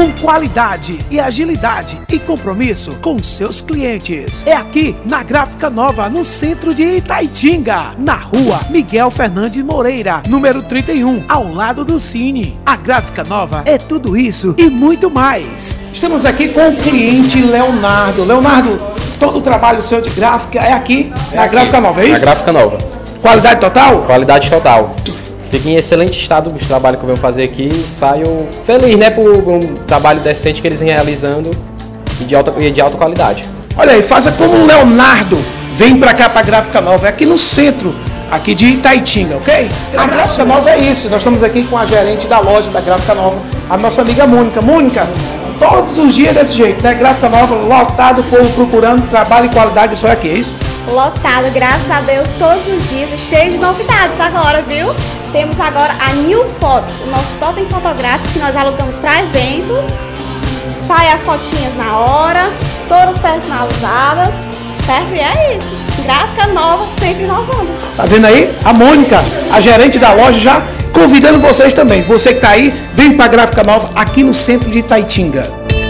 com qualidade e agilidade e compromisso com seus clientes. É aqui na Gráfica Nova, no centro de Itaitinga, na rua Miguel Fernandes Moreira, número 31, ao lado do Cine. A Gráfica Nova é tudo isso e muito mais. Estamos aqui com o cliente Leonardo. Leonardo, todo o trabalho seu de gráfica é aqui na Gráfica Nova, é isso? Na Gráfica Nova. Qualidade total? Qualidade total. Fico em excelente estado do trabalho que eu venho fazer aqui e saio feliz, né, por um trabalho decente que eles vêm realizando e de alta qualidade. Olha aí, faça como o Leonardo, vem pra cá pra Gráfica Nova, é aqui no centro, aqui de Itaitinga, ok? A Gráfica Nova é isso, nós estamos aqui com a gerente da loja da Gráfica Nova, a nossa amiga Mônica. Mônica, todos os dias desse jeito, né? Gráfica Nova, lotado, o povo procurando trabalho e qualidade, só aqui, é isso? Lotado, graças a Deus, todos os dias, e cheio de novidades agora, viu? Temos agora a New Fotos, o nosso totem fotográfico que nós alugamos para eventos. Sai as fotinhas na hora, todas personalizadas, certo? E é isso. Gráfica Nova, sempre inovando. Tá vendo aí? A Mônica, a gerente da loja, já convidando vocês também. Você que tá aí, vem pra Gráfica Nova, aqui no centro de Itaitinga.